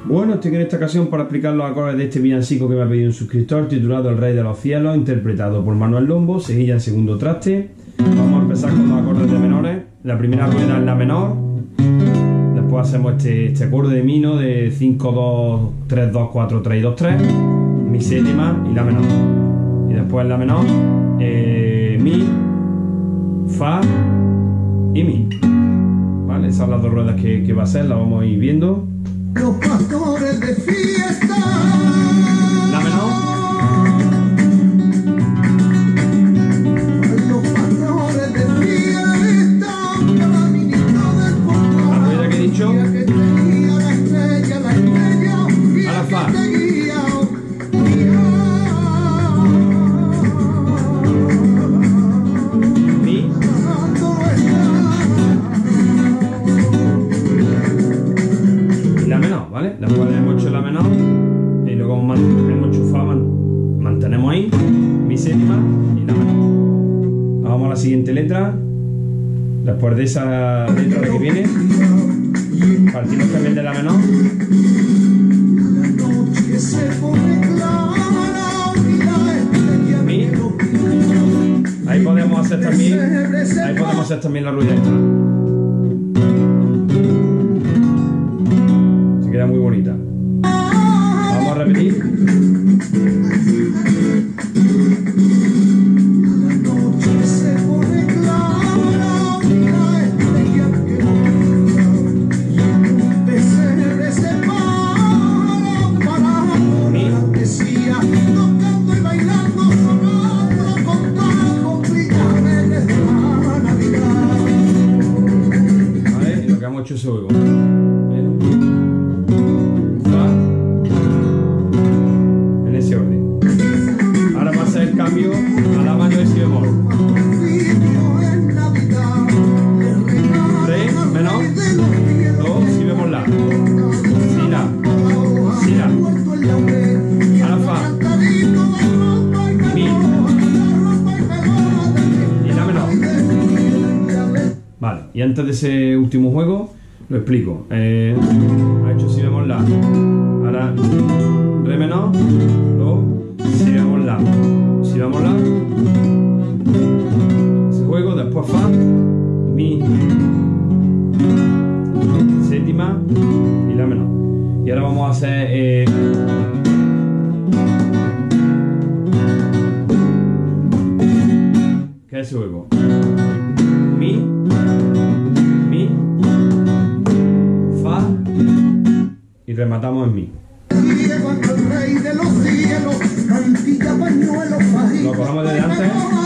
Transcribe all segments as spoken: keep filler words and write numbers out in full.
Bueno, estoy en esta ocasión para explicar los acordes de este villancico que me ha pedido un suscriptor, titulado El Rey de los Cielos, interpretado por Manuel Lombo, cejilla en segundo traste. Vamos a empezar con los acordes de menores. La primera rueda es la menor, después hacemos este, este acorde de mi, ¿no? De cinco, dos, tres, dos, cuatro, tres y dos, tres, mi séptima y la menor. Y después la menor, eh, mi, fa y mi. ¿Vale? Esas son las dos ruedas que, que va a ser, las vamos a ir viendo. Los pastores de fiesta. La menor. Los pastores de fiesta. Cada ministro del portal. La rueda que he dicho. Que te guía la estrella, la estrella. Y A la fa. que te guía. Mi. ¿Vale? Después hemos hecho la menor y luego hemos hecho fa, mantenemos ahí mi séptima y la menor. Vamos a la siguiente letra. Después de esa letra que viene, partimos también de la menor. Mi. Ahí podemos hacer también, ahí podemos hacer también la rueda esta. Queda muy bonita. Vamos a repetir. Mi. Vale, y lo que hemos hecho es juego. El cambio a la mano de si bemol. Re, menor, do, si bemol la. Si la, si la. A la fa. Mi. Y la menor. Vale, y antes de ese último juego, lo explico. Eh, ha hecho si bemol la. Ahora, re menor, do, si bemol la. Si vamos la, ese juego, después fa, mi, séptima y la menor. Y ahora vamos a hacer eh, ¿qué es ese juego? Mi, mi, fa y rematamos en mi. Lo cogemos de delante.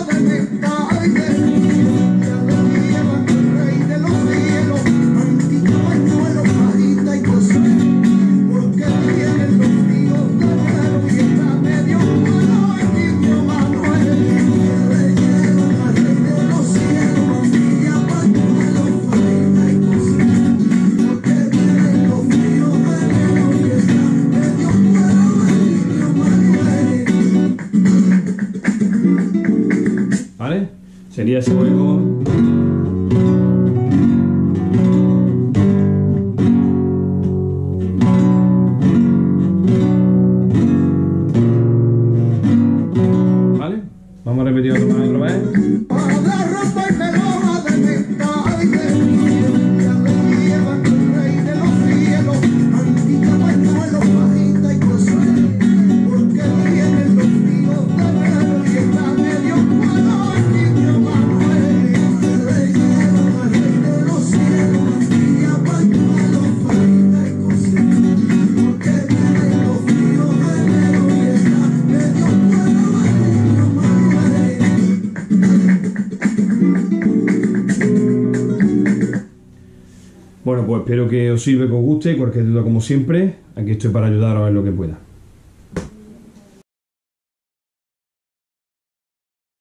¿Vale? Sería ese juego. ¿Vale? Vamos a repetir otra vez. Otra vez. Bueno, pues espero que os sirva, que os guste. Cualquier duda, como siempre, aquí estoy para ayudaros en lo que pueda.